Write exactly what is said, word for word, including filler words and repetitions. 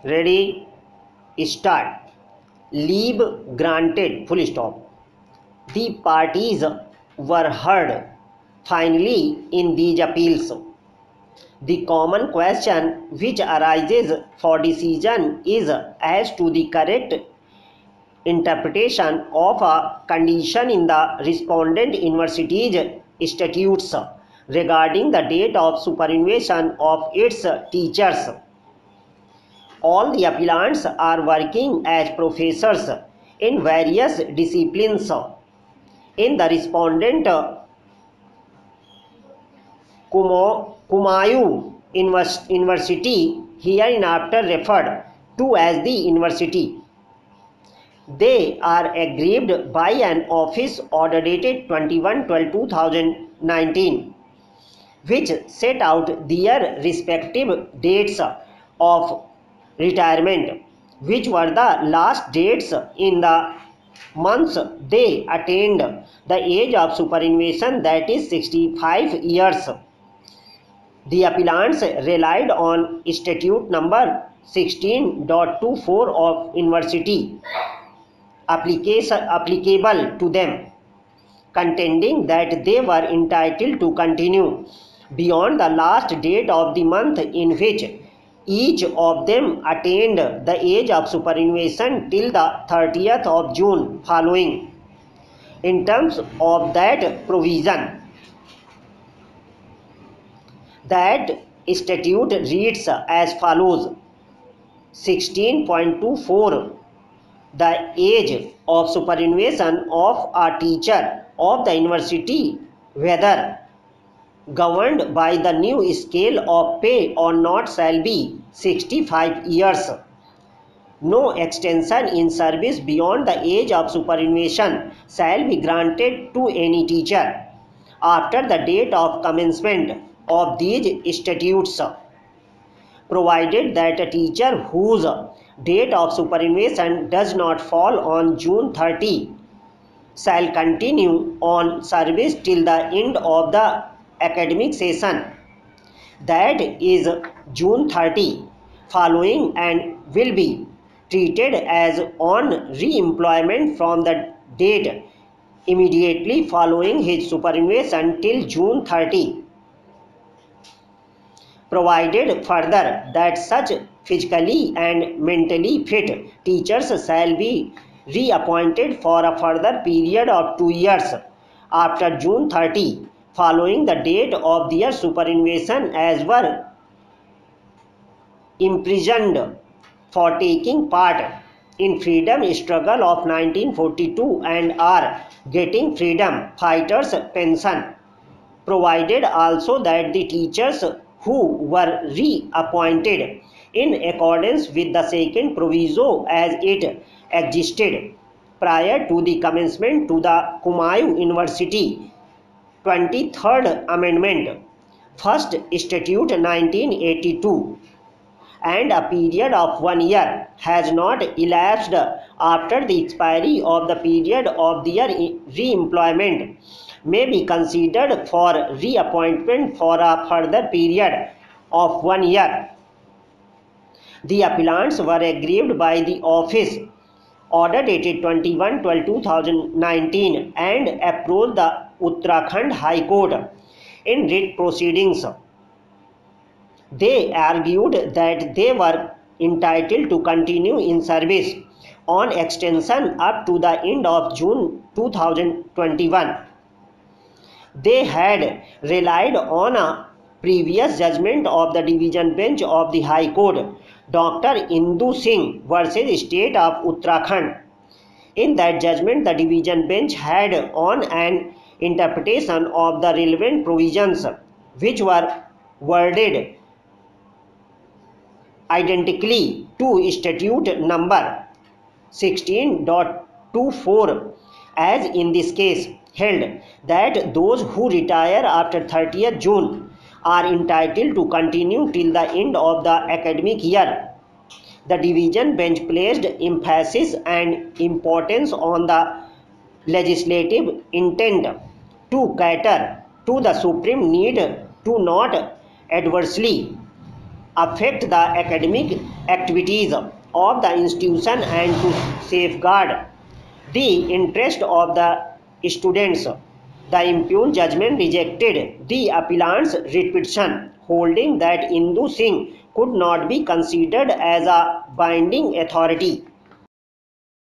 Ready, start. Leave granted, full stop. The parties were heard finally in these appeals. The common question which arises for decision is as to the correct interpretation of a condition in the respondent university's statutes regarding the date of superannuation of its teachers. All the appellants are working as professors in various disciplines. In the respondent Kumayu University, hereinafter referred to as the university, they are aggrieved by an office order dated twenty-one twelve two thousand nineteen, which set out their respective dates of retirement, which were the last dates in the months they attained the age of superannuation, that is sixty-five years. The appellants relied on statute number sixteen point two four of university application applicable to them, contending that they were entitled to continue beyond the last date of the month in which each of them attained the age of superannuation till the thirtieth of June following. In terms of that provision, that statute reads as follows: sixteen point two four. The age of superannuation of a teacher of the university, whether governed by the new scale of pay or not, shall be sixty-five years. No extension in service beyond the age of superannuation shall be granted to any teacher after the date of commencement of these statutes, provided that a teacher whose date of superannuation does not fall on June thirtieth shall continue on service till the end of the academic session, that is June thirtieth following, and will be treated as on re-employment from the date immediately following his superannuation till June thirtieth. Provided further that such physically and mentally fit teachers shall be reappointed for a further period of two years after June thirtieth following the date of their superannuation, as were imprisoned for taking part in freedom struggle of nineteen forty-two and are getting freedom fighters pension. Provided also that the teachers who were reappointed in accordance with the second proviso as it existed prior to the commencement to the Kumayu University twenty-third Amendment, First Statute nineteen eighty-two, and a period of one year has not elapsed after the expiry of the period of their re-employment, may be considered for reappointment for a further period of one year. The appellants were aggrieved by the office order dated twenty-one twelve two thousand nineteen and approached the Uttarakhand High Court in writ proceedings. They argued that they were entitled to continue in service on extension up to the end of June two thousand twenty-one. They had relied on a previous judgment of the division bench of the High Court, Doctor Indu Singh versus State of Uttarakhand. In that judgment, the division bench had on an interpretation of the relevant provisions, which were worded identically to statute number sixteen point two four, as in this case, held that those who retire after thirtieth June are entitled to continue till the end of the academic year. The division bench placed emphasis and importance on the legislative intent to cater to the supreme need to not adversely affect the academic activities of the institution and to safeguard the interest of the students. The impugned judgment rejected the appellant's writ petition, holding that Indu Singh could not be considered as a binding authority.